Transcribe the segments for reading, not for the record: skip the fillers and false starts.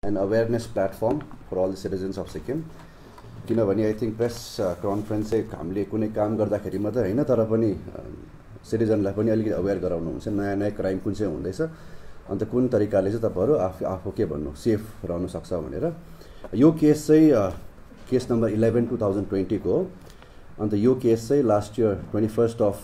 an awareness platform for all the citizens of Sikkim. किनभने I think press conference चाहिँ हामीले कुनै काम गर्दाखेरि मात्रै हैन तर पनि सिटिजनलाई पनि अलिकति अवेयर गराउनु हुन्छ नयाँ नयाँ क्राइम कुन चाहिँ हुँदैछ अन्त कुन तरिकाले चाहिँ तपाईहरु आफू के भन्नु सेफ रहन सक्छ भनेर यो केस चाहिँ केस नम्बर 11 2020 को हो अन्त यो केस चाहिँ last year 21st of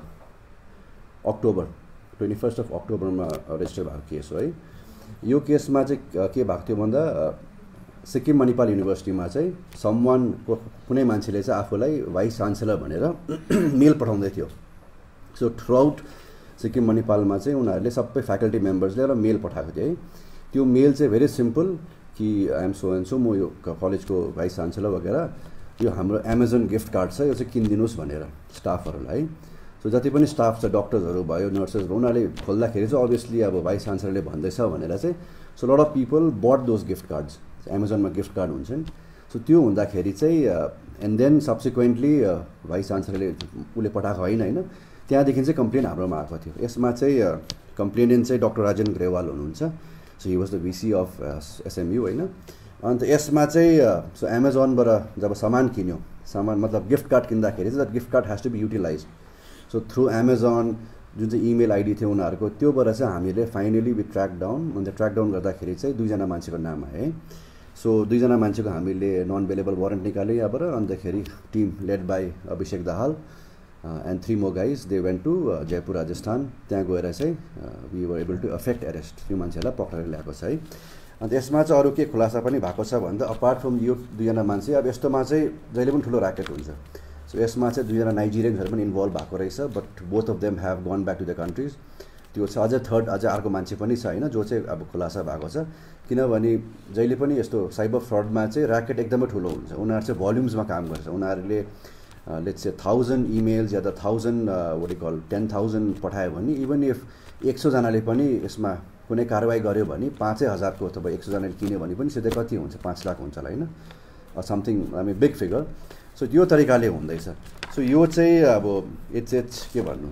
October मा रेजिस्टर भएको केस हो है यो केसमा चाहिँ के भएको थियो भन्दा सिक्किम मणिपाल युनिभर्सिटीमा चाहिँ समवन कुनै मान्छेले चाहिँ आफूलाई भाइस चान्सेलर भनेर मेल पठाउँदै थियो सो थ्रुआउट सिक्किम मणिपालमा चाहिँ उनीहरूले सबै फ्याकल्टी मेम्बर्सले र मेल पठाएको थियो है त्यो मेल चाहिँ भेरी सिम्पल कि I am so and so म यो कलेजको भाइस चान्सेलर वगैरह यो हाम्रो एमाजोन गिफ्ट कार्ड छ यो चाहिँ किनिदिनुस् भनेर स्टाफहरुलाई सो जति पनि स्टाफ छ डक्टर्सहरु भयो नर्सेसहरु उनीहरूले खोल्दाखेरि चाहिँ अभियसली अब भाइस चान्सेलरले भन्दैछ भनेर चाहिँ so lot of people but those gift cards एमाजोनमा गिफ्ट कार्ड हुन्छ नि सो त्यो हुँदाखेरि चाहिँ एन्ड देन सब्सिक्वेन्टली भाइस चान्सेलरले उले पठाएको हैन त्यहाँदेखि चाहिँ कम्प्लेन हाम्रोमा आएको थियो यसमा चाहिँ कम्प्लेनेन्ट चाहिँ डाक्टर राजेन ग्रेवाल हुनुहुन्छ so he was the VC of SMU हैन अन्त यसमा चाहिँ सो एमाजोनबाट जब सामान किन्यो सामान मतलब गिफ्ट कार्ड किन्दाखेरि चाहिँ gift card has to be utilize so through Amazon जुन चाहिँ इमेल आइडी थियो उनीहरूको त्योबाट चाहिँ हामीले फाइनली वि ट्र्याक डाउन अन्त ट्र्याक डाउन गर्दाखेरि चाहिँ दुईजना मान्छेको नाम आयो है सो दुईजना मान्छेको हामीले नन अवेलेबल वारेन्ट निकाल्यो यहाँबाट अन्तखेरि team led by Abhishek Dahal and 3 more guys they went to Jaipur Rajasthan त्यहाँ गएर चाहिँ we were able to affect arrest त्यो मान्छेलाई पक्रेर ल्याएको छ है अन्त यसमा चाहिँ अरू के खुलासा पनि भएको छ भन्दा अपार्ट फ्रम यो दुईजना मान्छे अब यस्तोमा चाहिँ जहिले पनि ठुलो र्याकेट हुन्छ सो यसमा चाहिँ दुईजना नाइजेरियन्सहरु पनि इन्भल्भ भएको रहेछ but both of them have gone back to the countries त्यो छ अझै थर्ड अझै अर्को मान्छे पनि छ हैन जो चाहिँ अब खुलासा भएको छ किनभने जहिले पनि यस्तो साइबर फ्रडमा चाहिँ र्याकेट एकदमै ठुलो हुन्छ उनीहरु चाहिँ भोल्युम्समा काम गर्छ उनीहरुले लेट्स से 1000 इमेल्स या त 1000 व्हाट यु कल 10000 पठायो भने इभन इफ 100 जनाले पनि यसमा कुनै कारबाही गर्यो भने 5000 को अथवा 100 जनाले किन्यो भने पनि सिधै कति हुन्छ 5 लाख हुन्छ होला हैन something I mean big figure so यो तरिकाले हुँदैछ सो यो चाहिँ अब इट्स के भन्नु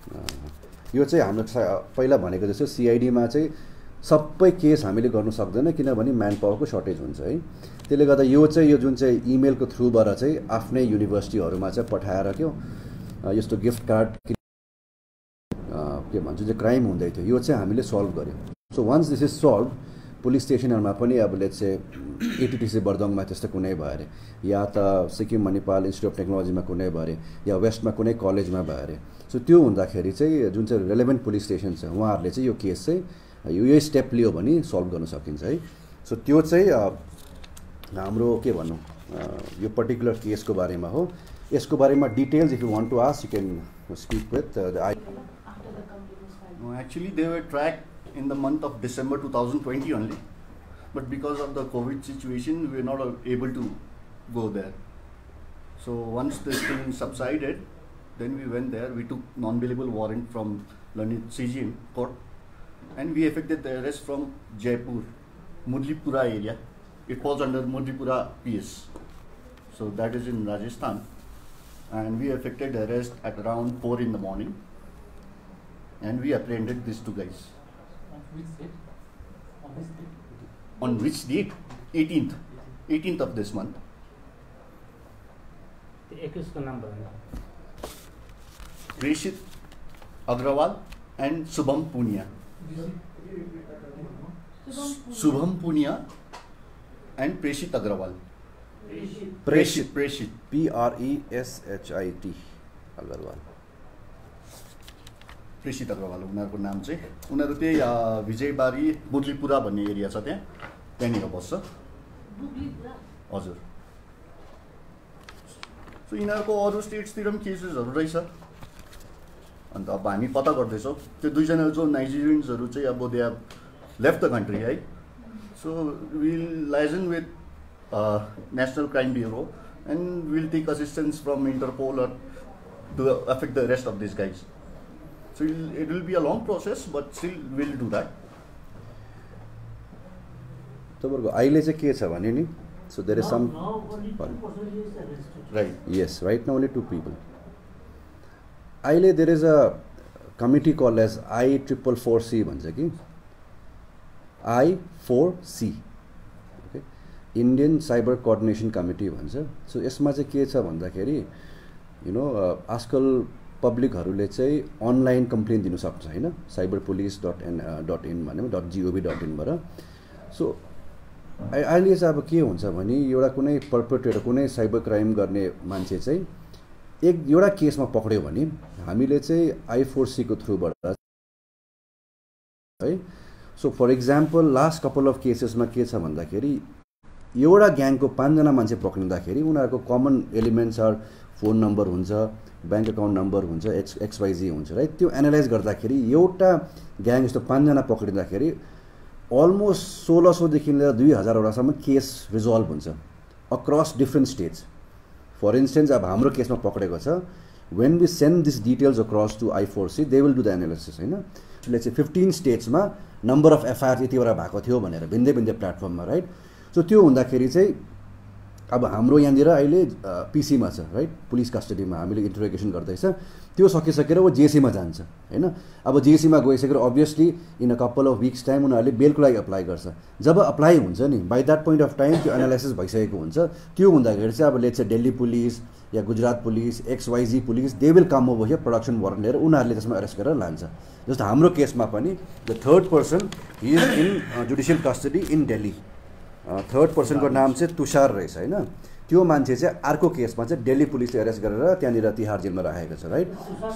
यो चाहिँ हाम्रो पहिला भनेको जस्तो सीआईडी मा चाहिँ सबै केस हामीले गर्न सक्दैन किनभने म्यान पावरको सर्टेज हुन्छ है त्यसले गर्दा यो चाहिँ यो जुन चाहिँ इमेलको थ्रुबाट चाहिँ आफ्नै युनिभर्सिटीहरुमा चाहिँ पठाएर के यस्तो गिफ्ट कार्ड के भन्छ जो क्राइम हुँदै थियो यो चाहिँ हामीले सल्भ गर्यौं so once this is solve police स्टेशनहरुमा पनि अब लेट्स से एटीटीसी बर्दङमा त्यस्तो कुनै भए या त सिक्किम मणिपाल इन्स्टिट्युट अफ टेक्नोलोजीमा कुनै भए या वेस्टमा कुनै कलेजमा भए सो त्यो हुँदाखेरि चाहिँ जुन चाहिँ रेलेभेन्ट पुलिस स्टेसन छ उहाँहरुले चाहिँ यो केस चाहिँ यो स्टेप लियो भने सल्भ गर्न सकिन्छ है सो त्यो चाहिँ हाम्रो के भन्नु यो पर्टिकुलर केसको बारेमा हो यसको बारेमा details if you want to ask you can speak with actually they were tracked in the month of December 2020 only, but because of the COVID situation we were not able to go there. So once this thing subsided, then we went there. We took non-bailable warrant from London CGM court and we effected the arrest from Jaipur Murlipura area. It falls under Murlipura PS, so that is in Rajasthan, and we effected the arrest at around 4 in the morning and we apprehended these two guys. On which date? On which date? 18th of this month. The accused number. Preshit Agrawal and Subham Punia. Subham Punia and Preshit Agrawal. Preshit PRESHIT Agrawal. प्रेषित अग्रवाल उनीहरूको नाम चाहिँ उनीहरू त्यही विजयबारी बुर्लीपुरा भन्ने area छ त्यहाँनिर बस्छ हजुर सो यिनीहरूको अरू स्टेट्सतिर पनि केसेसहरू रहेछ अन्त अब हामी पत्ता गर्दैछौँ त्यो दुईजना जो नाइजेरियन्सहरू चाहिँ अब they have left the country है so will liaison with national crime bureau and will take assistance from Interpol to affect the rest of this guys. So it will be a long process, but still we'll do that. तपाईँहरुको अहिले चाहिँ के छ भने नि so there is some right yes right now only 2 people अहिले there is a committee called as I444C भन्छ कि I4C Indian cyber coordination committee भन्छ। सो यसमा चाहिँ के छ भन्दाखेरि आजकल पब्लिकहरूले चाहिँ अनलाइन कम्प्लेन दिन सक्छ हैन, cyberpolice.in भन्ने .gov.in बाट। सो अहिले चाहिँ अब के हुन्छ भने एउटा कुनै पर्पेट्रेटर कुनै साइबर क्राइम गर्ने मान्छे चाहिँ एउटा केसमा पक्ड्यो भने हामीले चाहिँ I4C को थ्रुबाट है। So for example last couple of केसेसमा के छ भन्दाखेरि एउटा ग्याङको 5 जना मान्छे पक्रिँदाखेरि उनीहरूको common elements are phone number हुन्छ, ब्याङ्क अकाउन्ट नम्बर हुन्छ, XYZ हुन्छ राइट। त्यो एनालाइज गर्दाखेरि एउटा ग्याङ जस्तो 5 जना पक्रिँदाखेरि अलमोस्ट 1600 देखि लिएर 2000 वटासम्म केस रिजल्भ हुन्छ across different states. For instance अब हाम्रो केसमा पक्रेको छ, when we send these details across to I4C they will do the analysis हैन। लेट्स से 15 स्टेट्समा नम्बर अफ एफआईआर यतिवटा भएको थियो भनेर भिन्दै भिन्दै प्लेटफर्ममा राइट। सो त्यो हुँदाखेरि चाहिँ अब हाम्रो यहाँनिर अहिले पीसीमा छ राइट, पुलिस कस्टडीमा हामीले इन्टरोगेसन गर्दैछ। त्यो सकिसकेर वो जेसीमा जान्छ हैन। अब जेसीमा गइसकेर obviously in a couple of weeks time उनीहरूले बेलको लागि अप्लाई गर्छ। जब अप्लाई हुन्छ नि by that point of time त्यो एनालाइसिस भइसकेको हुन्छ। त्यो हुँदाखेरि चाहिँ अब लेट्स से दिल्ली पुलिस या Gujarat police XYZ police they will come over here production warrant लिएर उनीहरूले त्यसमा अरेस्ट गरेर लान्छ। जस्तो हाम्रो केसमा पनि the third person he is in judicial custody in Delhi. Third पर्सनको नाम चाहिँ तुषार रहेछ हैन। त्यो मान्छे चाहिँ अर्को केसमा चाहिँ दिल्ली पुलिसले अरेस्ट गरेर त्यहाँनिर तिहार जेलमा राखेको छ right.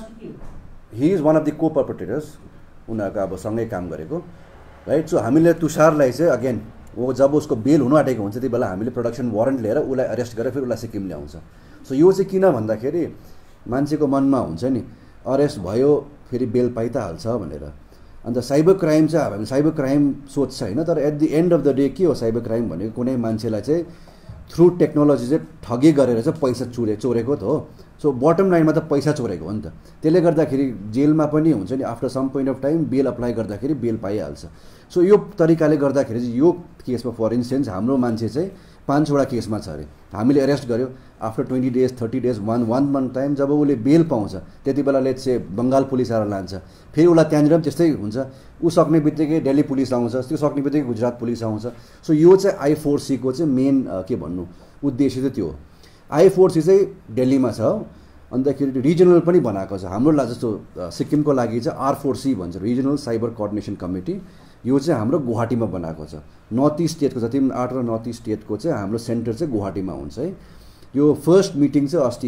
He is one of the co-perpetrators, उनीहरूको अब सँगै काम गरेको राइट। सो हामीले तुषारलाई चाहिँ अगेन वो जब उसको बेल हुनु आँटेको हुन्छ त्यति बेला हामीले प्रोडक्सन वारन्ट लिएर उसलाई अरेस्ट गरेर फेरि उसलाई सिक्किम ल्याउँछ। सो यो चाहिँ किन भन्दाखेरि मान्छेको मनमा हुन्छ नि अरेस्ट भयो फेरि बेल पाइ त हाल्छ भनेर। अन्त साइबर क्राइम चाहिँ अब हामी साइबर क्राइम सोध्छ हैन, तर at the end of the day के हो साइबर क्राइम भनेको कुनै मान्छेलाई चाहिँ थ्रु टेक्नोलोजी चाहिँ ठगी गरेर चाहिँ पैसा चोरेको त हो। सो बटम लाइनमा त पैसा चोरेको हो नि त। त्यसले गर्दाखेरि जेलमा पनि हुन्छ नि after some point of time bail apply गर्दाखेरि बेल पाइहाल्छ। सो यो तरिकाले गर्दाखेरि चाहिँ यो केसमा फर इन्स्टेन्स हाम्रो मान्छे चाहिँ 5 वटा केसमा छ अरे, हामीले अरेस्ट गर्यो after 20 days 30 days 1 month time जब उसले बेल पाउँछ त्यति बेला लेट्स से बङ्गाल पुलिस आएर लान्छ, फेरि उसलाई त्यहाँनिर पनि त्यस्तै हुन्छ। ऊ सक्ने बित्तिकै दिल्ली पुलिस आउँछ, त्यो सक्ने बित्तिकै गुजरात पुलिस आउँछ। सो यो चाहिँ I4C को चाहिँ मेन के भन्नु उद्देश्य चाहिँ त्यो हो। I4C चाहिँ दिल्लीमा छ, अन्तखेरि रिजनल पनि बनाएको छ। हाम्रो जस्तो सिक्किमको लागि चाहिँ R4C भन्छ, रिजनल साइबर कोअर्डिनेसन कमिटी। यो चाहिँ हाम्रो गुवाहाटीमा बनाएको छ। नर्थ इस्ट स्टेटको जति पनि 8 र नर्थ इस्ट स्टेटको चाहिँ हाम्रो सेन्टर चाहिँ गुवाहाटीमा हुन्छ है। यो फर्स्ट मिटिङ चाहिँ अस्ति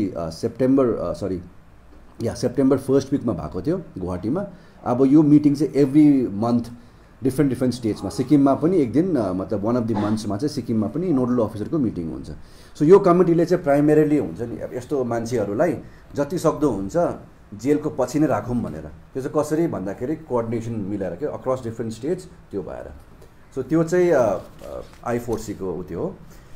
सेप्टेम्बर फर्स्ट विकमा भएको थियो गुवाहाटीमा। अब यो मिटिङ चाहिँ एभ्री मन्थ डिफ्रेन्ट स्टेट्समा, सिक्किममा पनि एक दिन मतलब वान अफ द मन्थ्समा चाहिँ सिक्किममा पनि नोडल अफिसरको मिटिङ हुन्छ। सो यो कमिटीले चाहिँ प्राइमेरीली हुन्छ नि अब यस्तो मान्छेहरूलाई जति सक्दो हुन्छ जेलको पछि नै राखौँ भनेर। त्यो चाहिँ कसरी भन्दाखेरि कोअर्डिनेसन मिलाएर के अक्रस डिफ्रेन्ट स्टेट्स त्यो भएर। सो त्यो चाहिँ I4C को उ त्यो हो।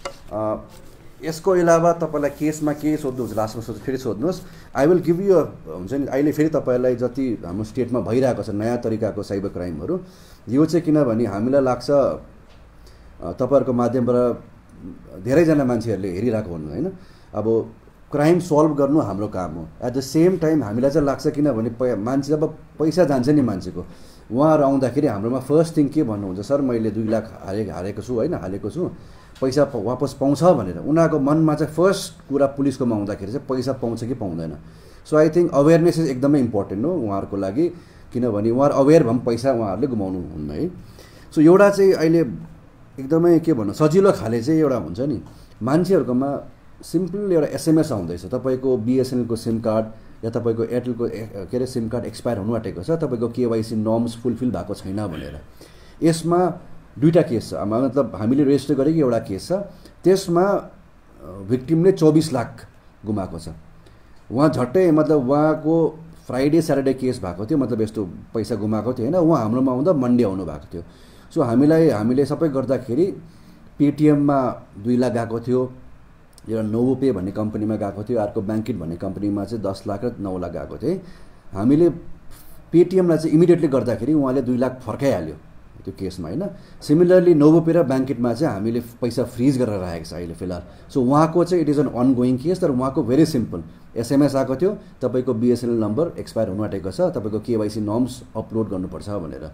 यसको अलावा तपाईँलाई केसमा के सोध्नुहुन्छ लास्टमा फेरि सोध्नुहोस्। आई विल गिभ यु हुन्छ नि अहिले फेरि तपाईँलाई जति हाम्रो स्टेटमा भइरहेको छ नयाँ तरिकाको साइबर क्राइमहरू, यो चाहिँ किनभने हामीलाई लाग्छ तपाईँहरूको माध्यमबाट धेरैजना मान्छेहरूले हेरिरहेको हुनु होइन। अब क्राइम सल्भ गर्नु हाम्रो काम हो। एट द सेम टाइम हामीलाई चाहिँ लाग्छ किनभने मान्छे जब पैसा जान्छ नि मान्छेको, उहाँहरू आउँदाखेरि हाम्रोमा फर्स्ट थिङ के भन्नुहुन्छ, सर मैले 2 लाख हालेको छु होइन, हालेको छु पैसा वापस पाउँछ भनेर। उनीहरूको मनमा चाहिँ फर्स्ट कुरा पुलिसकोमा आउँदाखेरि चाहिँ पैसा पाउँछ कि पाउँदैन। So I think awareness is एकदमै इम्पोर्टेन्ट हो उहाँहरूको लागि, किनभने उहाँहरू अवेर भए पनि पैसा उहाँहरूले गुमाउनु हुन्न है। सो एउटा चाहिँ अहिले एकदमै के भन्नु सजिलो खाले चाहिँ एउटा हुन्छ नि मान्छेहरूकोमा सिम्पल एउटा SMS आउँदैछ, तपाईँको BSNL को सिम कार्ड या तपाईँको एयरटेलको के अरे सिम कार्ड एक्सपायर हुनु आँटेको छ, तपाईँको KYC नर्म्स फुलफिल भएको छैन भनेर। यसमा 2टा केस छ, मतलब हामीले रेजिस्टर गरेको एउटा केस छ, त्यसमा भिक्टिमले 24 लाख गुमाएको छ। उहाँ झट्टै मतलब उहाँको फ्राइडे स्याटरडे केस भएको थियो, मतलब यस्तो पैसा गुमाएको थियो होइन। उहाँ हाम्रोमा आउँदा मन्डे आउनु भएको थियो। सो हामीले सबै गर्दाखेरि पेटिएममा 2 लाख गएको थियो, एउटा नोभोपे भन्ने कम्पनीमा गएको थियो, अर्को ब्याङ्किट भन्ने कम्पनीमा चाहिँ 10 लाख र 9 लाख गएको थियो। हामीले पेटिएमलाई चाहिँ इमिडिएटली गर्दाखेरि उहाँले 2 लाख फर्काइहाल्यो त्यो केसमा होइन। सिमिलरली नोभोपे र ब्याङ्किटमा चाहिँ हामीले पैसा फ्रिज गरेर राखेको छ अहिले फिलहाल। सो उहाँको चाहिँ it is an ongoing case, तर उहाँको भेरी सिम्पल SMS आएको थियो, तपाईँको BSNL नम्बर एक्सपायर हुनु आँटेको छ, तपाईँको KYC नर्म्स अपलोड गर्नुपर्छ भनेर।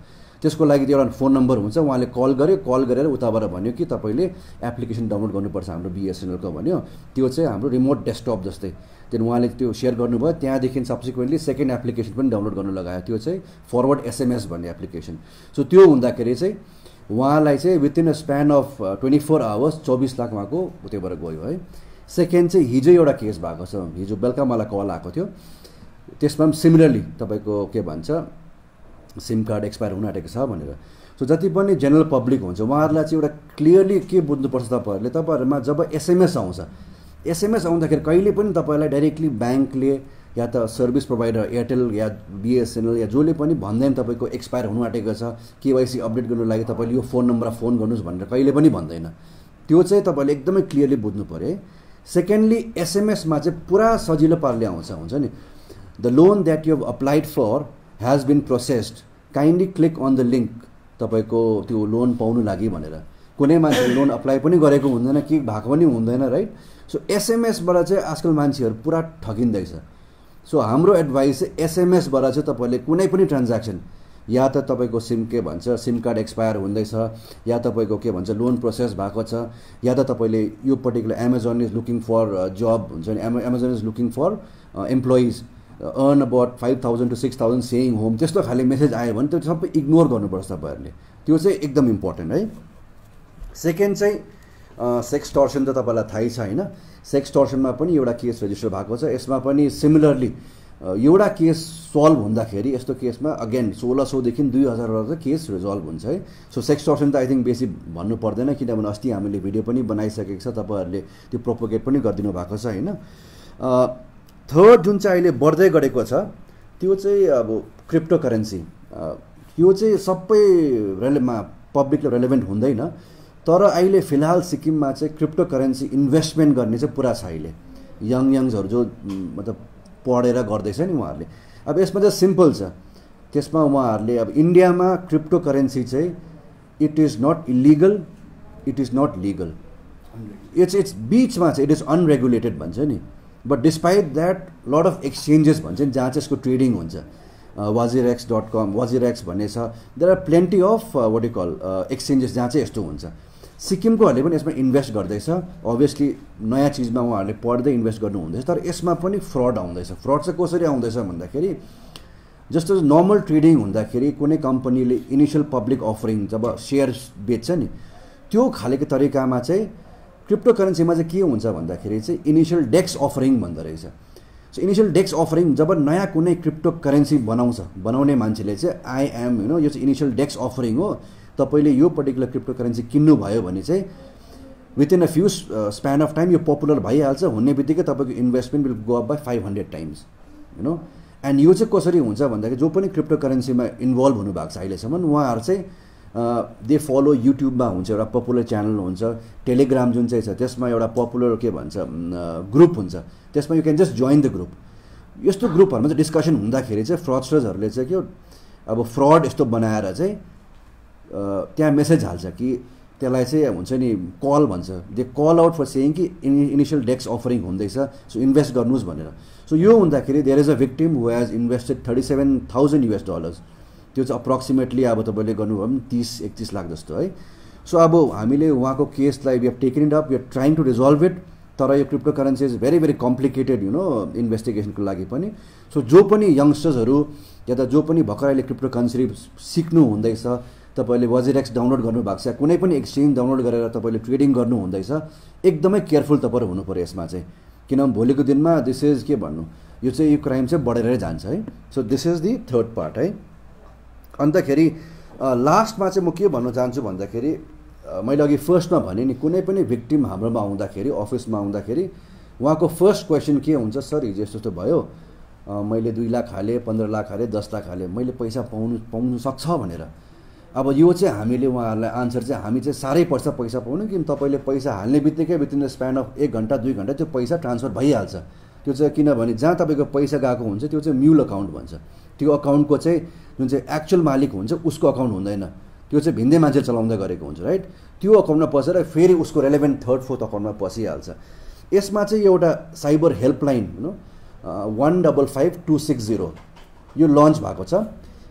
त्यसको लागि एउटा फोन नम्बर हुन्छ, उहाँले कल गर्यो, कल गरेर उताबाट भन्यो कि तपाईँले एप्लिकेसन डाउनलोड गर्नुपर्छ हाम्रो BSNL को भन्यो। त्यो चाहिँ हाम्रो रिमोट डेस्कटप जस्तै त्यहाँदेखि उहाँले त्यो सेयर गर्नुभयो। त्यहाँदेखि सब्सिक्वेन्टली सेकेन्ड एप्लिकेसन पनि डाउनलोड गर्नु लगायो, त्यो चाहिँ फरवर्ड SMS भन्ने एप्लिकेसन। सो त्यो हुँदाखेरि चाहिँ उहाँलाई चाहिँ within a span of 24 hours 24 lakh उहाँको त्योबाट गयो है। सेकेन्ड चाहिँ हिजो एउटा केस भएको छ, हिजो बेलुका मलाई कल आएको थियो, त्यसमा पनि सिमिलरली तपाईँको के भन्छ सिम कार्ड एक्सपायर हुन आँटेको छ भनेर। सो जति पनि जेनरल पब्लिक हुन्छ उहाँहरूलाई चाहिँ एउटा क्लियरली के बुझ्नुपर्छ तपाईँहरूले, तपाईँहरूमा जब SMS आउँछ, SMS आउँदाखेरि कहिले पनि तपाईँलाई डाइरेक्टली ब्याङ्कले या त सर्भिस प्रोभाइडर एयरटेल या BSNL या जसले पनि भन्दैन तपाईँको एक्सपायर हुनु आँटेको छ, KYC अपडेट गर्नु लागि तपाईँले यो फोन नम्बरमा फोन गर्नुहोस् भनेर कहिले पनि भन्दैन। त्यो चाहिँ तपाईँले एकदमै क्लियरली बुझ्नु पऱ्यो है। सेकेन्डली SMSमा चाहिँ पुरा सजिलो पाराले आउँछ, हुन्छ नि, the loan that you have applied for has been processed, kindly click on the link तपाईँको त्यो लोन पाउनु लागि भनेर। कुनै मान्छेले लोन अप्लाई पनि गरेको हुँदैन, के भएको पनि हुँदैन, राइट। सो SMSबाट चाहिँ आजकल मान्छेहरू पुरा ठगिँदैछ। सो हाम्रो एडभाइस चाहिँ SMSबाट चाहिँ तपाईँले कुनै पनि ट्रान्ज्याक्सन, या त तपाईँको के भन्छ सिम कार्ड एक्सपायर हुँदैछ, या तपाईँको के भन्छ लोन प्रोसेस भएको छ, या त तपाईँले यो particular Amazon is looking for जब हुन्छ नि, Amazon is looking for employees earn about 5,000 to 6,000 saying home, त्यस्तो खाले मेसेज आयो भने त्यो सबै इग्नोर गर्नुपर्छ तपाईँहरूले। त्यो चाहिँ एकदम इम्पोर्टेन्ट है। सेकेन्ड चाहिँ सेक्सटर्सन त तपाईँलाई थाहै छ होइन। सेक्सटर्सनमा पनि एउटा केस रेजिस्टर भएको छ। यसमा पनि सिमिलरली एउटा केस सल्भ हुँदाखेरि यस्तो केसमा अगेन 1600 देखि 2000 केस रिजल्भ हुन्छ है। सो सेक्सटर्सन त आई थिङ्क बेसी भन्नु पर्दैन, किनभने अस्ति हामीले भिडियो पनि बनाइसकेको छ, तपाईँहरूले त्यो प्रोपोगेट पनि गरिदिनु भएको छ होइन। थर्ड जुन चाहिँ अहिले बढ्दै गरेको छ त्यो चाहिँ अब क्रिप्टो करेन्सी। यो चाहिँ सबै पब्लिकले रेलेभेन्ट हुँदैन, तर अहिले फिलहाल सिक्किममा चाहिँ क्रिप्टो करेन्सी इन्भेस्टमेन्ट गर्ने चाहिँ पुरा छ अहिले। यङ्सहरू जो मतलब पढेर गर्दैछ नि उहाँहरूले। अब यसमा चाहिँ सिम्पल छ, त्यसमा उहाँहरूले अब इन्डियामा क्रिप्टो करेन्सी चाहिँ it is not illegal, it is not legal, it's बिचमा चाहिँ इट इज अनरेगुलेटेड भन्छ नि। But despite that lot of exchanges भन्छ नि जहाँ चाहिँ यसको ट्रेडिङ हुन्छ, wazirx.com, wazirx भन्ने छ, there are plenty of what you call exchanges जहाँ चाहिँ यस्तो हुन्छ। सिक्किमकोहरूले पनि यसमा इन्भेस्ट गर्दैछ, अभियसली नयाँ चिजमा उहाँहरूले पढ्दै इन्भेस्ट गर्नु हुँदैछ, तर यसमा पनि फ्रड आउँदैछ। फ्रड चाहिँ कसरी आउँदैछ भन्दाखेरि जस्तो नर्मल ट्रेडिङ हुँदाखेरि कुनै कम्पनीले इनिसियल पब्लिक अफरिङ जब सेयर्स बेच्छ नि, त्यो खालेको तरिकामा चाहिँ क्रिप्टो करेन्सीमा चाहिँ के हुन्छ भन्दाखेरि चाहिँ इनिसियल डेक्स अफरिङ भन्दो रहेछ। सो इनिसियल डेक्स अफरिङ जब नयाँ कुनै क्रिप्टो करेन्सी बनाउने मान्छेले चाहिँ यो चाहिँ इनिसियल डेक्स अफरिङ हो, तपाईँले यो पर्टिकुलर क्रिप्टो करेन्सी किन्नुभयो भने चाहिँ within a few span of time यो पपुलर भइहाल्छ, हुने बित्तिकै तपाईँको investment will go up by 500 times and यो चाहिँ कसरी हुन्छ भन्दाखेरि जो पनि क्रिप्टो करेन्सीमा इन्भल्भ हुनुभएको छ अहिलेसम्म उहाँहरू चाहिँ दे फलो युट्युबमा हुन्छ, एउटा पपुलर च्यानल हुन्छ, टेलिग्राम जुन चाहिँ छ त्यसमा एउटा पपुलर के भन्छ ग्रुप हुन्छ, त्यसमा you can just join the group. यस्तो ग्रुपहरूमा चाहिँ डिस्कसन हुँदाखेरि चाहिँ फ्रडस्टर्सहरूले चाहिँ के अब फ्रड यस्तो बनाएर चाहिँ त्यहाँ मेसेज हाल्छ कि त्यसलाई चाहिँ हुन्छ नि कल भन्छ, they call out for saying कि इनिसियल डेक्स अफरिङ हुँदैछ, सो इन्भेस्ट गर्नुहोस् भनेर। सो यो हुँदाखेरि there is a victim who has invested $37,000, त्यो चाहिँ अप्रोक्सिमेटली अब तपाईँले गर्नुभयो भने 30-31 लाख जस्तो है। सो अब हामीले उहाँको केसलाई we have taken it up, we are trying to resolve it, तर यो crypto currency is very very complicated इन्भेस्टिगेसनको लागि पनि। सो जो पनि यङ्स्टर्सहरू या त जो पनि भर्खर अहिले क्रिप्टो करेन्सी सिक्नु हुँदैछ, तपाईँले वजिरेक्स डाउनलोड गर्नुभएको छ, कुनै पनि एक्सचेन्ज डाउनलोड गरेर तपाईँले ट्रेडिङ गर्नु हुँदैछ, एकदमै केयरफुल तपाईँहरू हुनु पऱ्यो यसमा चाहिँ, किनभने भोलिको दिनमा दिस इज के भन्नु यो चाहिँ यो क्राइम चाहिँ बढेरै जान्छ है। So this is the third part है। अन्तखेरि लास्टमा चाहिँ म के भन्न चाहन्छु भन्दाखेरि मैले अघि फर्स्टमा भने नि कुनै पनि भिक्टिम हाम्रोमा आउँदाखेरि अफिसमा आउँदाखेरि उहाँको फर्स्ट क्वेसन के हुन्छ, सर हिजो यस्तो यस्तो भयो, मैले 2 लाख हालेँ, 15 लाख हालेँ, 10 लाख हालेँ, मैले पैसा पाउनु सक्छ भनेर। अब यो चाहिँ हामीले उहाँहरूलाई आन्सर चाहिँ हामी चाहिँ साह्रै पर्छ पैसा पाउनु, किन तपाईँले पैसा हाल्ने बित्तिकै विथिन द स्प्यान अफ 1 घन्टा 2 घन्टा त्यो पैसा ट्रान्सफर भइहाल्छ। त्यो चाहिँ किनभने जहाँ तपाईँको पैसा गएको हुन्छ त्यो चाहिँ म्युल अकाउन्ट भन्छ, त्यो अकाउन्टको चाहिँ जुन चाहिँ एक्चुअल मालिक हुन्छ उसको अकाउन्ट हुँदैन, त्यो चाहिँ भिन्दै मान्छे चलाउँदै गरेको हुन्छ राइट। त्यो अकाउन्टमा पसेर फेरि उसको रेलेभेन्ट 3rd 4th अकाउन्टमा पसिहाल्छ। यसमा चाहिँ एउटा साइबर हेल्पलाइन 155260 यो लन्च भएको छ।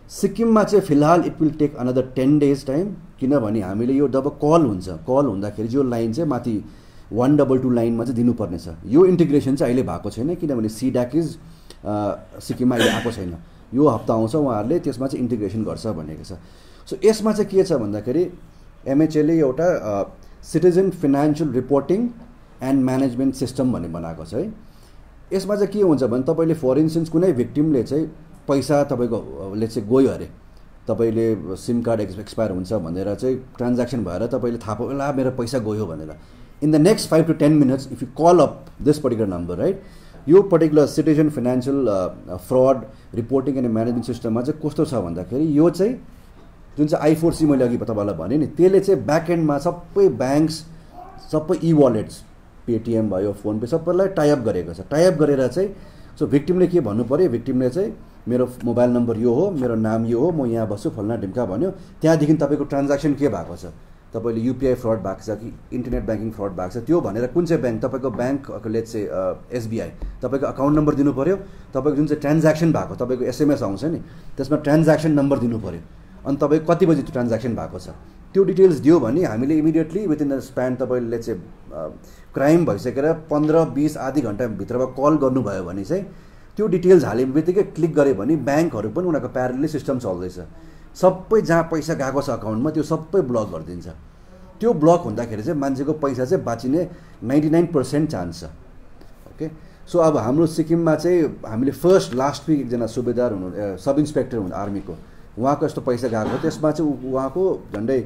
सिक्किममा चाहिँ फिलहाल it will take another 10 days time, किनभने हामीले यो जब कल हुँदाखेरि यो लाइन चाहिँ माथि 122 लाइनमा चाहिँ दिनुपर्ने छ। यो इन्टिग्रेसन चाहिँ अहिले भएको छैन, किनभने सिड्याक सिक्किममा अहिले आएको छैन। यो हप्ता आउँछ, उहाँहरूले त्यसमा चाहिँ इन्टिग्रेसन गर्छ भनेको छ। सो यसमा चाहिँ के छ भन्दाखेरि MHAले एउटा citizen financial reporting and management system भन्ने बनाएको छ है। यसमा चाहिँ के हुन्छ भने तपाईँले फर इन्स्टेन्स कुनै भिक्टिमले चाहिँ पैसा तपाईँको चाहिँ गयो अरे, तपाईँले सिम कार्ड एक्सपायर हुन्छ भनेर चाहिँ ट्रान्ज्याक्सन भएर तपाईँले थाहा पायो ला मेरो पैसा गयो भनेर, in the next 5 to 10 minutes if you call up this particular number right, यो particular citizen financial fraud reporting and management सिस्टममा चाहिँ कस्तो छ भन्दाखेरि यो चाहिँ जुन चाहिँ I4C मैले अघि तपाईँलाई भने नि, त्यसले चाहिँ ब्याक एन्डमा सबै ब्याङ्क्स, सबै ई-वालेट्स, पेटिएम भयो, फोन पे, सबैलाई टाइअप गरेको छ। टाइअप गरेर चाहिँ सो भिक्टिमले के भन्नु पऱ्यो, भिक्टिमले चाहिँ मेरो मोबाइल नम्बर यो हो, मेरो नाम यो हो, म यहाँ बस्छु, फल्ना ढिम्का भन्यो, त्यहाँदेखि तपाईँको ट्रान्ज्याक्सन के भएको छ, तपाईँले UPI फ्रड भएको छ कि इन्टरनेट ब्याङ्किङ फ्रड भएको छ, त्यो भनेर कुन चाहिँ ब्याङ्क, तपाईँको ब्याङ्क लेट्स से SBI, तपाईँको अकाउन्ट नम्बर दिनु पऱ्यो, तपाईँको जुन चाहिँ ट्रान्ज्याक्सन भएको तपाईँको SMS आउँछ नि, त्यसमा ट्रान्ज्याक्सन नम्बर दिनु पऱ्यो, अनि तपाईँको कति बजी त्यो ट्रान्ज्याक्सन भएको छ त्यो डिटेल्स दियो भने हामीले इमिडिएटली विदिन द स्प्यान तपाईँले चाहिँ क्राइम भइसकेर 15-20 आधी घन्टाभित्रमा कल गर्नुभयो भने चाहिँ त्यो डिटेल्स हाल्ने बित्तिकै क्लिक गऱ्यो भने ब्याङ्कहरू पनि उनीहरूको प्यारलली सिस्टम चल्दैछ, सबै जहाँ पैसा गएको छ अकाउन्टमा त्यो सबै ब्लक गरिदिन्छ। त्यो ब्लक हुँदाखेरि चाहिँ मान्छेको पैसा चाहिँ बाँचिने 99% चान्स छ। ओके, सो अब हाम्रो सिक्किममा चाहिँ हामीले फर्स्ट लास्ट विक एकजना सुबेदार हुनु, सब इन्सपेक्टर हुनु आर्मीको, उहाँको यस्तो पैसा गएको, त्यसमा चाहिँ उहाँको झन्डै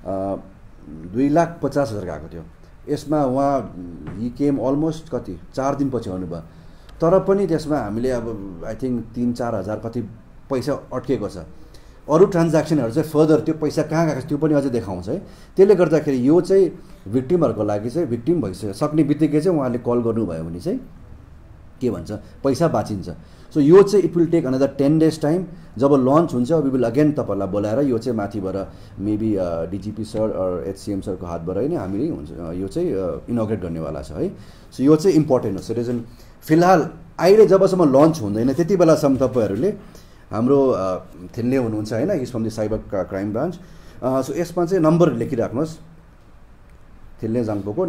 2,50,000 गएको थियो। यसमा उहाँ हि केम अलमोस्ट कति 4 दिनपछि आउनुभयो, तर पनि त्यसमा हामीले अब आई थिङ्क 3-4 हजार कति पैसा अड्केको छ। अरू ट्रान्ज्याक्सनहरू चाहिँ फर्दर त्यो पैसा कहाँ गएको छ त्यो पनि अझै देखाउँछ है। त्यसले गर्दाखेरि यो चाहिँ भिक्टिमहरूको लागि चाहिँ भिक्टिम भइसक्ने बित्तिकै चाहिँ उहाँले कल गर्नुभयो भने चाहिँ के भन्छ पैसा बाँचिन्छ। सो यो चाहिँ it will take another 10 days time. जब लन्च हुन्छ वी विल अगेन तपाईँहरूलाई बोलाएर यो चाहिँ माथिबाट मेबी DGP सर और HCM सरको हातबाट नै हामीले हुन्छ यो चाहिँ इनोग्रेट गर्नेवाला छ है। सो यो चाहिँ इम्पोर्टेन्ट हो सिटिजन। फिलहाल अहिले जबसम्म लन्च हुँदैन त्यति बेलासम्म तपाईँहरूले हाम्रो थिन्ले हुनुहुन्छ होइन, is from the cyber crime branch. So यसमा चाहिँ नम्बर लेखिराख्नुहोस्, थिन्ले जाङपोको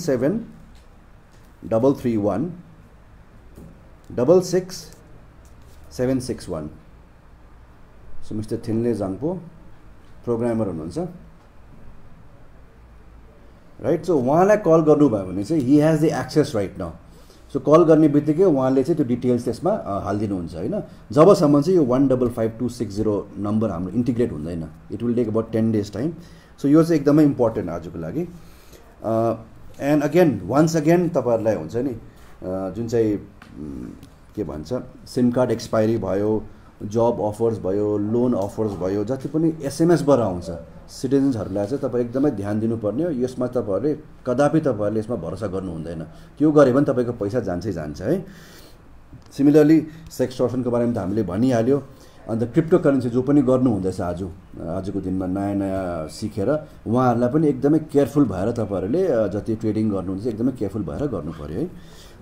973331 66761। So mister Thinley Zangpo programmer हुनुहुन्छ राइट। सो उहाँलाई कल गर्नुभयो भने चाहिँ he has the access right now. So call गर्ने बित्तिकै उहाँले चाहिँ त्यो डिटेल्स त्यसमा हालिदिनुहुन्छ होइन। जबसम्म चाहिँ यो 155260 नम्बर हाम्रो इन्टिग्रेट हुँदैन, it will take about 10 days time. So यो चाहिँ एकदमै इम्पोर्टेन्ट आजको लागि। एन्ड अगेन वन्स अगेन तपाईँहरूलाई हुन्छ नि जुन चाहिँ के भन्छ सिम कार्ड एक्सपायरी भयो, जब अफर्स भयो, लोन अफर्स भयो, जति पनि SMS बाट आउँछ सिटिजन्सहरूलाई चाहिँ तपाईँ एकदमै ध्यान दिनुपर्ने हो। यसमा तपाईँहरूले कदापि तपाईँहरूले यसमा भरोसा गर्नु हुँदैन, त्यो गऱ्यो भने तपाईँको पैसा जान्छै जान्छ है। सिमिलरली सेक्सटर्सनको बारेमा त हामीले भनिहाल्यो। अन्त क्रिप्टो करेन्सी जो पनि गर्नु हुँदैछ आजको दिनमा नयाँ नयाँ सिकेर उहाँहरूलाई पनि एकदमै केयरफुल भएर तपाईँहरूले जति ट्रेडिङ गर्नुहुन्छ एकदमै केयरफुल भएर गर्नु पर्यो है।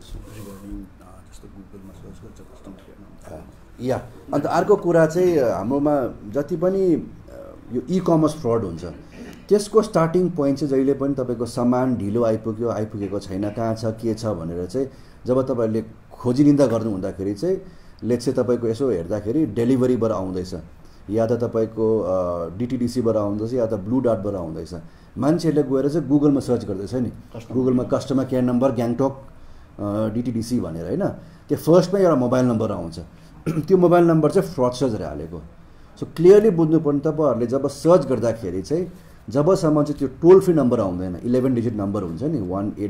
या अन्त अर्को कुरा चाहिँ हाम्रोमा जति पनि यो ई-कमर्स फ्रड हुन्छ त्यसको स्टार्टिङ पोइन्ट चाहिँ जहिले पनि तपाईँको सामान ढिलो आइपुगेको छैन, कहाँ छ के छ भनेर चाहिँ जब तपाईँहरूले खोजिनिन्दा गर्नु हुँदाखेरि चाहिँ लेट्स चाहिँ तपाईँको यसो हेर्दाखेरि डेलिभरीबाट आउँदैछ या त तपाईँको DTDCबाट आउँदैछ या त ब्लू डार्टबाट आउँदैछ। मान्छेहरूले गएर चाहिँ गुगलमा सर्च गर्दैछ नि, गुगलमा customer care number Gangtok DTDC भनेर होइन, त्यो फर्स्टमै एउटा मोबाइल नम्बर आउँछ, त्यो मोबाइल नम्बर चाहिँ फ्रडस्टर्सले हालेको। सो क्लियरली बुझ्नुपर्ने तपाईँहरूले जब सर्च गर्दाखेरि चाहिँ जबसम्म चाहिँ त्यो टोल फ्री नम्बर आउँदैन, 11 डिजिट नम्बर हुन्छ नि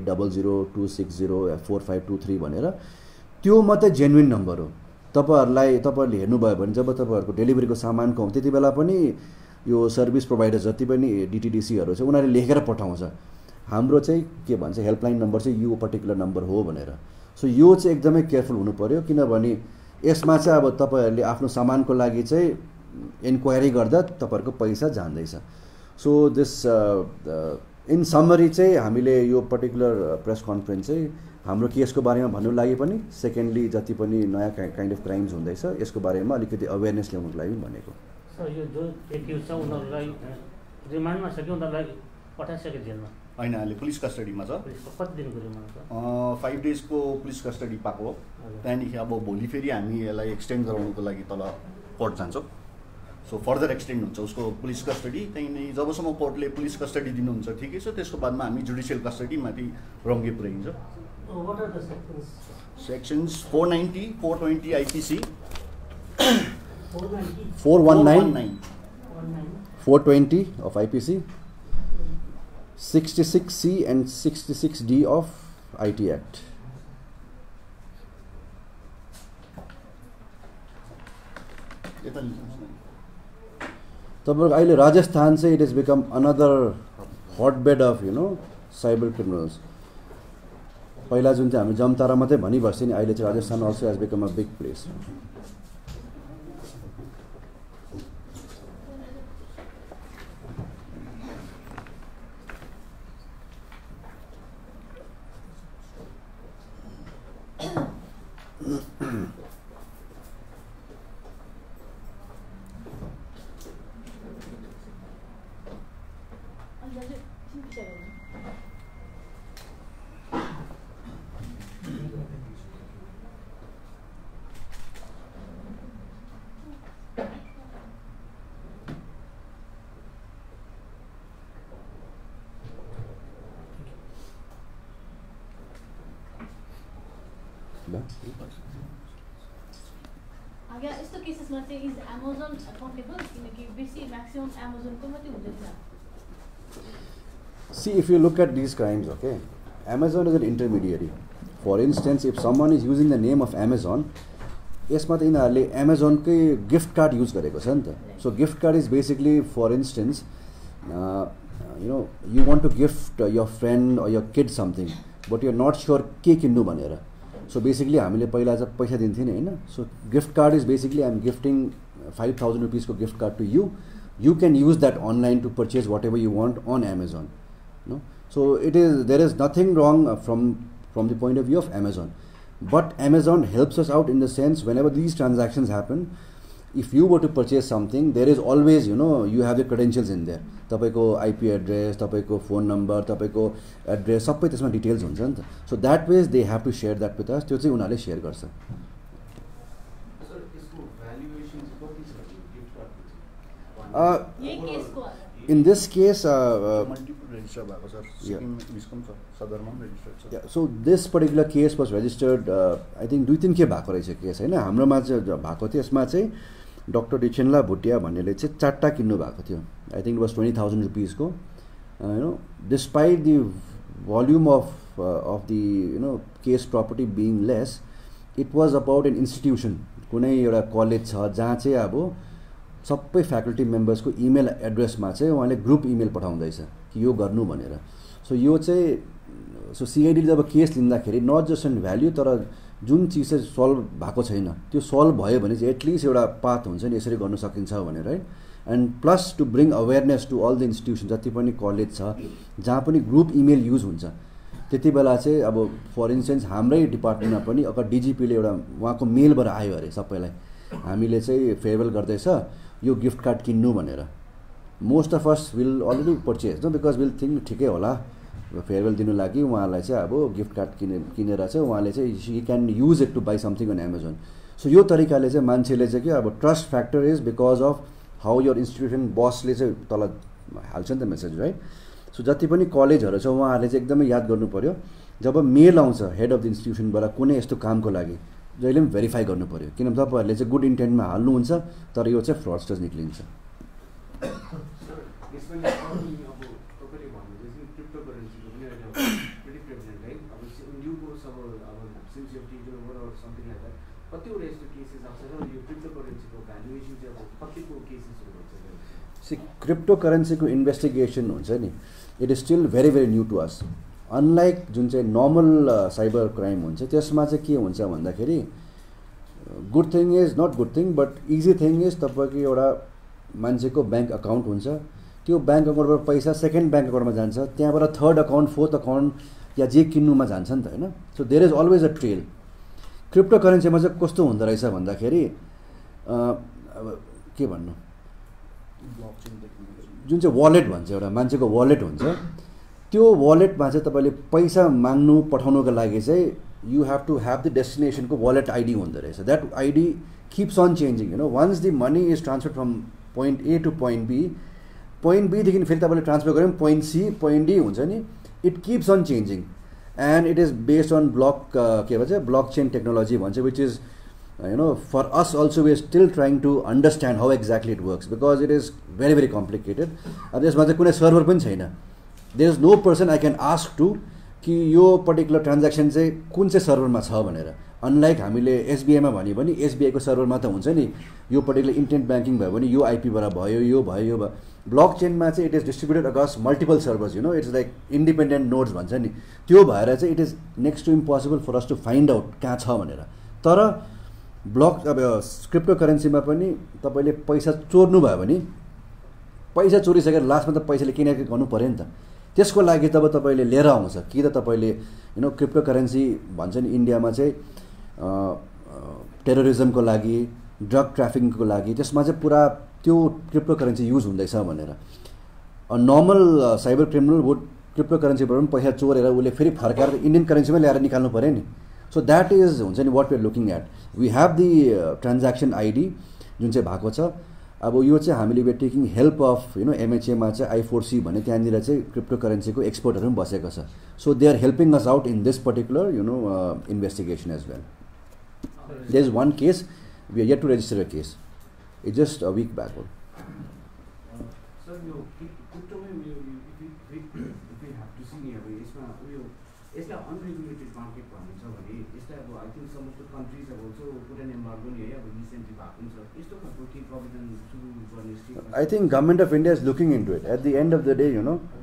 1800260452 भनेर, त्यो मात्रै जेन्युइन नम्बर हो। तपाईँहरूले हेर्नुभयो भने जब तपाईँहरूको डेलिभरीको सामानको आउँछ त्यति बेला पनि यो सर्भिस प्रोभाइडर जति पनि DTDCहरू छ उनीहरूले लेखेर पठाउँछ हाम्रो चाहिँ के भन्छ हेल्पलाइन नम्बर चाहिँ यो पर्टिकुलर नम्बर हो भनेर। सो यो चाहिँ एकदमै केयरफुल हुनु पर्यो, किनभने यसमा चाहिँ अब तपाईँहरूले आफ्नो सामानको लागि चाहिँ इन्क्वायरी गर्दा तपाईँहरूको पैसा जाँदैछ। सो दिस इन समरी चाहिँ हामीले यो पर्टिकुलर प्रेस कन्फरेन्स चाहिँ हाम्रो केसको बारेमा भन्नु लागि पनि, सेकेन्डली जति पनि नयाँ काइन्ड अफ क्राइम्स हुँदैछ यसको बारेमा अलिकति अवेरनेस ल्याउनुको लागि भनेको। सर यो जो एक्युज छ उनीहरूलाई रिमान्डमा छ कि उनीहरूलाई पठाइसक्यो जेलमा? होइन, अहिले पुलिस कस्टडीमा छ। कति दिनको रिमान्ड छ? 5 डेजको पुलिस कस्टडी पाएको हो। त्यहाँदेखि अब भोलि फेरि हामी यसलाई एक्सटेन्ड गराउनुको लागि तल कोर्ट जान्छौँ। सो फर्दर एक्सटेन्ड हुन्छ उसको पुलिस कस्टडी। त्यहाँदेखि जबसम्म कोर्टले पुलिस कस्टडी दिनुहुन्छ ठिकै छ, त्यसको बादमा हामी जुडिसियल कस्टडी माथि रङ्गे पुऱ्याइन्छ। What are the sections? Sections 490, 420 IPC, 490, 419, 19. 420 of IPC, 66C and 66D of IT Act. तपाईँको अहिले राजस्थान चाहिँ it is become another hotbed of cyber criminals. पहिला जुन चाहिँ हामी जमतारा मात्रै भनिबस्थ्यो नि, अहिले चाहिँ Rajasthan also has become a big place. आगे यस्तो केसेसमा चाहिँ इज अमेजन अकाउन्टेबल, किनकि बेसी म्याक्सिमम अमेजनको मात्रै हुन्छ। See, if you look at these crimes, okay, Amazon is an intermediary. For instance, if someone is using the name of Amazon, यसमा त यिनीहरूले एमाजोनकै गिफ्ट कार्ड युज गरेको छ नि त। So gift card is basically for instance you want to gift your friend or your kid something, but you are not sure के किन्नु भनेर। सो बेसिकली हामीले पहिला चाहिँ पैसा दिन्थ्यो नि होइन। So gift card is basically I am gifting 5,000 रुपिसको gift card to you, you can use that online to purchase whatever you want on Amazon. No, so there is nothing wrong from the point of view of Amazon. But Amazon helps us out in the sense whenever these transactions happen, if you were to purchase something, there is always, you have the credentials in there. तपाईको IP address, तपाईको phone number, तपाईको address, सबै त्यसमा details हुन्छ नि त. So that ways they have to share that with us. त्यो चाहिँ उनीहरूले share गर्छ. Sir, यसको valuation कति छ gift card? यही केसको In this case, multiple register भएको सर, सिक्किम डिस्कम छ, सदरमा पनि registered छ। yeah, so this particular case was registered, I think 2-3 के भएको रहेछ केस होइन। हाम्रोमा चाहिँ भएको थियो, यसमा चाहिँ डक्टर डिछेनला भुटिया भन्नेले चाहिँ 4टा किन्नु भएको थियो। आई थिङ्क इट वाज 20,000 रुपिसको। Despite the volume of the case property being less, it was about an institution, कुनै एउटा कलेज छ जहाँ चाहिँ अब सबै फ्याकल्टी मेम्बर्सको इमेल एड्रेसमा चाहिँ उहाँले ग्रुप इमेल पठाउँदैछ कि यो गर्नु भनेर। सो यो चाहिँ सिआइडीले जब केस लिँदाखेरि नट जस्ट एन भ्याल्यु, तर जुन चिज चाहिँ सल्भ भएको छैन त्यो सल्भ भयो भने चाहिँ एटलिस्ट एउटा पाथ हुन्छ नि, यसरी गर्न सकिन्छ भनेर है। And plus to bring awareness to all the institution, जति पनि कलेज छ जहाँ पनि ग्रुप इमेल युज हुन्छ, त्यति बेला चाहिँ अब फर इन्स्टेन्स हाम्रै डिपार्टमेन्टमा पनि अगर डिजिपीले एउटा उहाँको मेलबाट आयो अरे सबैलाई, हामीले चाहिँ फेयरवेल गर्दैछ, यो गिफ्ट कार्ड किन्नु भनेर। Most of us will already purchase no, because will think ठिकै होला फेयरवेल दिनु लागि उहाँलाई चाहिँ अब गिफ्ट कार्ड किनेर चाहिँ उहाँले चाहिँ he can use it to buy something on Amazon. So यो तरिकाले चाहिँ मान्छेले चाहिँ कि अब trust factor is because of how your institution बसले चाहिँ तल हाल्छ नि त मेसेज, राइट। सो जति पनि कलेजहरू छ उहाँहरूले चाहिँ एकदमै याद गर्नु पऱ्यो, जब मेल आउँछ हेड अफ द इन्स्टिट्युसनबाट कुनै यस्तो कामको लागि जहिले पनि भेरिफाई गर्नु पऱ्यो, किनभने तपाईँहरूले चाहिँ गुड इन्टेन्टमा हाल्नुहुन्छ तर यो चाहिँ फ्रडस्टर्स निक्लिन्छ। क्रिप्टो करेन्सीको इन्भेस्टिगेसन हुन्छ नि, it is still very very new to us. Unlike जुन चाहिँ नर्मल साइबर क्राइम हुन्छ त्यसमा चाहिँ के हुन्छ भन्दाखेरि good thing is not good thing but easy thing is तपाईँको एउटा मान्छेको ब्याङ्क अकाउन्ट हुन्छ, त्यो ब्याङ्क अकाउन्टबाट पैसा सेकेन्ड ब्याङ्क अकाउन्टमा जान्छ, त्यहाँबाट थर्ड अकाउन्ट फोर्थ अकाउन्ट या जे किन्नुमा जान्छ नि त होइन। So there is always a trail. Crypto करेन्सीमा चाहिँ कस्तो हुँदो रहेछ भन्दाखेरि अब के भन्नु, ब्लकचेन टेक्नोलोजी जुन चाहिँ वालेट भन्छ, एउटा मान्छेको वालेट हुन्छ, त्यो वालेटमा चाहिँ तपाईँले पैसा माग्नु पठाउनुको लागि चाहिँ you have to have the डेस्टिनेसनको वालेट आइडी हुँदो रहेछ. That ID keeps on changing. Once the money is transfer from point A to point B, point बीदेखि फेरि तपाईँले ट्रान्सफर गऱ्यो भने पोइन्ट सी, पोइन्ट डी हुन्छ नि, it keeps on changing. And it is based on के भन्छ blockchain technology भन्छ, which is for us also we are still trying to understand how exactly it works because it is very very complicated. अब यसमा चाहिँ कुनै server पनि छैन. there is no person I can ask to कि यो particular transaction चाहिँ कुन चाहिँ सर्भरमा छ भनेर. अनलाइक हामीले एसबिआईमा भन्यो भने एसबिआईको सर्भरमा त हुन्छ नि, यो पर्टिकुलर इन्टरनेट ब्याङ्किङ भयो भने यो आइपीबाट भयो, यो भयो, यो भयो. ब्लक चेनमा चाहिँ it is distributed across multiple servers, it's like independent nodes भन्छ नि. त्यो भएर चाहिँ it is next to impossible for us to find out कहाँ छ भनेर. तर ब्लक अब क्रिप्टो करेन्सीमा पनि तपाईँले पैसा चोर्नु भयो भने पैसा चोरिसकेर लास्टमा त पैसाले किनेर गर्नु पऱ्यो नि त. त्यसको लागि तब तपाईँले लिएर आउँछ कि त तपाईँले क्रिप्टो करेन्सी भन्छ नि इन्डियामा चाहिँ टेरोरिजमको लागि, ड्रग ट्राफिकिङको लागि, त्यसमा चाहिँ पुरा त्यो क्रिप्टो करेन्सी युज हुँदैछ भनेर. Normal cyber criminal would crypto करेन्सीबाट पनि पैसा चोरेर उसले फेरि फर्काएर इन्डियन करेन्सीमा ल्याएर निकाल्नु पऱ्यो नि. सो द्याट इज हुन्छ नि what we are looking at. We have the transaction ID जुन चाहिँ भएको छ. अब यो चाहिँ हामीले we are taking help of एमएचएमा चाहिँ I4C भन्ने त्यहाँनिर चाहिँ क्रिप्टो करेन्सीको एक्सपर्टहरू पनि बसेको छ. So they are helping us out in this particular investigation as well. There is one case we are yet to register a case. It's just a week back. Sir यो क्रिप्टोमै if we have to see अब यसमा यसलाई unregulated market भनिन्छ भने यसलाई अब I think some of the countries अब अल्सो पुट एन एम्बार्गो नि है, अब रिसेन्टली भएको छ. यस्तो खालको के प्रविधान सुरु गर्ने I think government of India is looking into it. At the end of the day,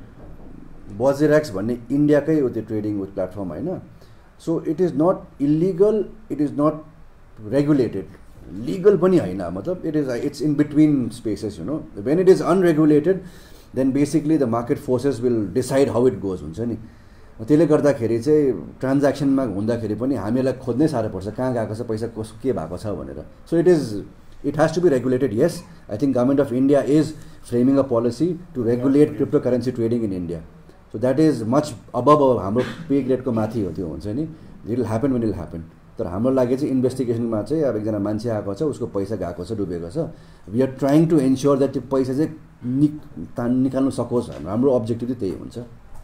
Bozirax भन्ने इन्डियाकै हो त्यो ट्रेडिङ प्लेटफर्म होइन. So it is not illegal, it is not regulated, legal पनि होइन. मतलब it's in between spaces. When it is unregulated then basically the market forces will decide how it goes हुन्छ नि. त्यसले गर्दाखेरि चाहिँ ट्रान्ज्याक्सनमा हुँदाखेरि पनि हामीलाई खोज्नै साह्रो पर्छ कहाँ गएको छ पैसा, के भएको छ भनेर. So it has to be regulated. Yes, I think government of India is framing a policy to regulate cryptocurrency trading in India. So that is much above हाम्रो पे ग्रेडको माथि हो त्यो हुन्छ नि. It will happen when it will happen. तर हाम्रो लागि चाहिँ इन्भेस्टिगेसनमा चाहिँ अब एकजना मान्छे आएको छ, उसको पैसा गएको छ, डुबेको छ. We are trying to ensure that त्यो पैसा चाहिँ निकाल्नु सकोस्. हाम्रो अब्जेक्टिभ चाहिँ त्यही हुन्छ.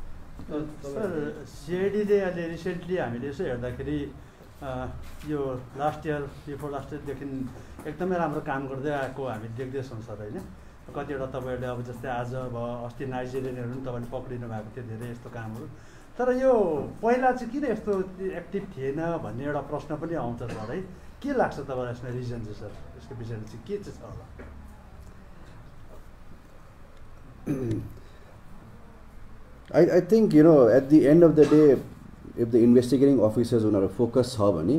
सर सिआइडीले अहिले रिसेन्टली हामीले यसो हेर्दाखेरि यो लास्ट इयर बिफोर लास्ट इयरदेखि एकदमै राम्रो काम गर्दै आएको हामी देख्दैछौँ सर होइन. कतिवटा तपाईँहरूले अब जस्तै आज भयो, अस्ति नाइजेरियनहरू पनि तपाईँले पक्रिनु भएको थियो धेरै यस्तो कामहरू. तर यो पहिला चाहिँ किन यस्तो एक्टिभ थिएन भन्ने एउटा प्रश्न पनि आउँछ सर है. के लाग्छ तपाईँलाई यसमा रिजन चाहिँ सर, यसको विषयमा चाहिँ के चाहिँ छ होला? I think at the end of the day if the investigating officers उनीहरू फोकस छ भने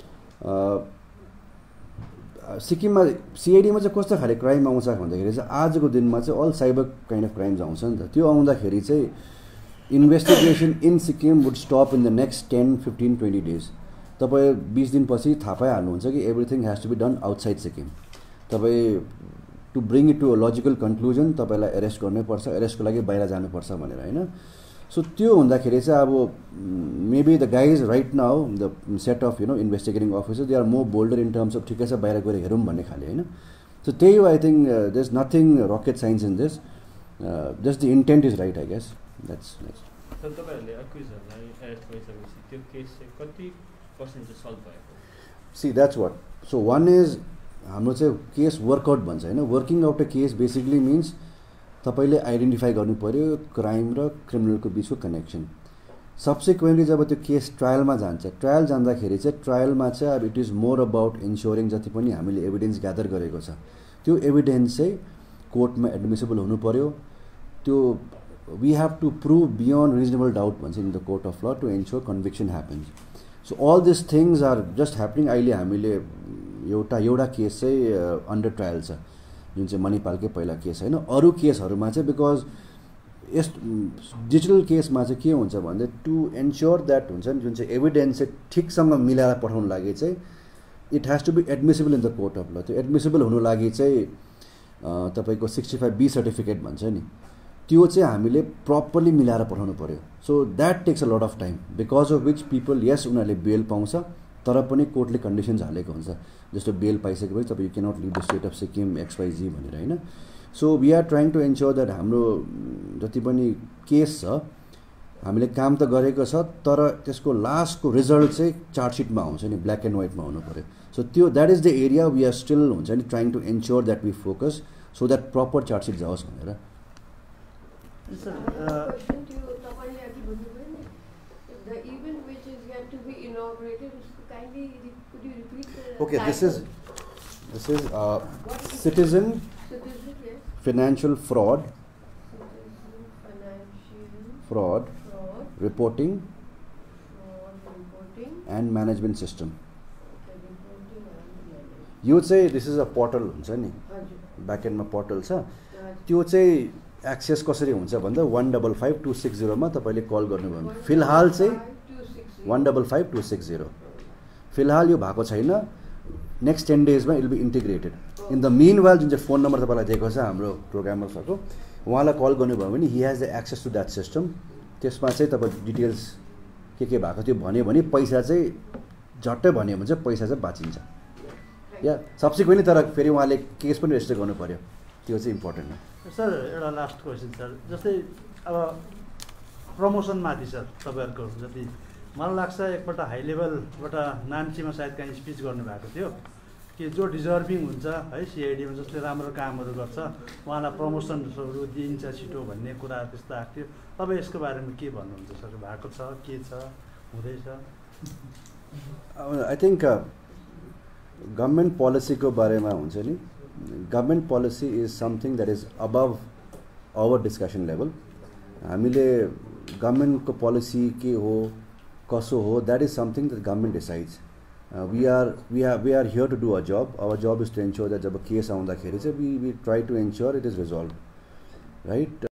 सिक्किममा सिआइडीमा चाहिँ कस्तो खाले क्राइम आउँछ भन्दाखेरि चाहिँ आजको दिनमा चाहिँ all cyber kind of crimes आउँछ नि त. त्यो आउँदाखेरि चाहिँ investigation in Sikkim would stop in the next 10-15-20 days. तपाईँ 20 दिनपछि थाहा पाइहाल्नुहुन्छ कि everything has to be done outside Sikkim. तपाईँ to bring it to a logical conclusion तपाईँलाई एरेस्ट गर्नैपर्छ, एरेस्टको लागि बाहिर जानुपर्छ भनेर होइन. सो त्यो हुँदाखेरि चाहिँ अब maybe the guys right now the set of investigating officer they are more bolder in terms of ठिकै छ बाहिर गएर हेरौँ भन्ने खाले होइन. सो त्यही हो. I think there is nothing rocket science in this. Just the intent is right I guess. That's sir तपाईँहरूले अक्युजहरूलाई एरेस्ट गरिसकेपछि त्यो केस चाहिँ कति पर्सेन्ट चाहिँ सल्भ भएको? See that's what. So one is हाम्रो चाहिँ केस वर्कआउट भन्छ होइन. Working out a case basically means तपाईँले आइडेन्टिफाई गर्नु पऱ्यो क्राइम र क्रिमिनलको बिचको कनेक्सन. सब्सिक्वेन्टली जब त्यो केस ट्रायलमा जान्छ, ट्रायल जाँदाखेरि चाहिँ ट्रायलमा चाहिँ अब it is more about ensuring जति पनि हामीले एभिडेन्स ग्यादर गरेको छ त्यो एभिडेन्स चाहिँ कोर्टमा एडमिसेबल हुनु पऱ्यो. त्यो we have to prove beyond reasonable doubt भन्छ in the court of law to ensure conviction happens. So all this things are just happening. अहिले हामीले एउटा केस चाहिँ अन्डर ट्रायल छ जुन चाहिँ मणिपालकै पहिला केस होइन. अरू केसहरूमा चाहिँ बिकज यस डिजिटल केसमा चाहिँ के हुन्छ भन्दा टु एन्स्योर द्याट हुन्छ नि जुन चाहिँ एभिडेन्स चाहिँ ठिकसँग मिलाएर पठाउनु लागि चाहिँ it has to be admissible in the court of law. त्यो एडमिसेबल हुनु लागि चाहिँ तपाईँको 65B सर्टिफिकेट भन्छ नि, त्यो चाहिँ हामीले प्रपरली मिलाएर पठाउनु पऱ्यो. So that takes a lot of time, because of which people yes उनीहरूले बेल पाउँछ, तर पनि कोर्टले कन्डिसन्स हालेको हुन्छ. जस्तो बेल पाइसकेपछि तपाईँ you cannot leave the state of Sikkim XYZ भनेर होइन. So we are trying to ensure that हाम्रो जति पनि केस छ हामीले काम त गरेको छ, तर त्यसको लास्टको रिजल्ट चाहिँ चार्जसिटमा आउँछ नि, ब्ल्याक एन्ड व्हाइटमा हुनु पऱ्यो. सो त्यो that is the area we are still हुन्छ नि trying to ensure that we focus so that proper chargesheet जाओस् भनेर. Okay, this is citizen financial fraud reporting and management system. यो चाहिँ दिस इज अ पोर्टल हुन्छ नि, ब्याकएन्डमा portal छ. त्यो चाहिँ एक्सेस कसरी हुन्छ भन्दा 155260 मा तपाईँले कल गर्नुभयो भने फिलहाल चाहिँ 155260. फिलहाल यो भएको छैन, नेक्स्ट 10 डेजमा it will be integrated. In the meanwhile जुन चाहिँ फोन नम्बर तपाईँलाई दिएको छ हाम्रो प्रोग्रामर्सहरूको, उहाँलाई कल गर्नुभयो भने he has the access to that system. त्यसमा चाहिँ तपाईँ डिटेल्स के भएको थियो भन्यो भने पैसा चाहिँ झट्टै भन्यो भने चाहिँ पैसा चाहिँ बाँचिन्छ या सब्सिक्वेन्टली. तर फेरि उहाँले केस पनि रेजिस्टर गर्नु पऱ्यो, त्यो चाहिँ इम्पोर्टेन्ट हो. सर एउटा लास्ट क्वेसन सर, जस्तै अब प्रमोसनमाथि सर तपाईँहरूको जति मलाई लाग्छ एकपल्ट हाई लेभलबाट नाम्चीमा सायद कहीँ स्पिच गर्नुभएको थियो कि जो डिजर्भिङ हुन्छ है सिआइडीमा, जसले राम्रो कामहरू गर्छ उहाँलाई प्रमोसनहरू दिइन्छ छिटो भन्ने कुरा त्यस्तो आएको थियो. तपाईँ यसको बारेमा के भन्नुहुन्छ सर? भएको छ, के छ, हुँदैछ? आई थिङ्क गभर्मेन्ट पोलिसीको बारेमा हुन्छ नि, government policy is something that is above our discussion level. हामीले गभर्मेन्टको पोलिसी के हो कसो हो that is something that government decides. we are here to do our job. Our job is to ensure that जब केस आउँदाखेरि चाहिँ we try to ensure it is resolved, right?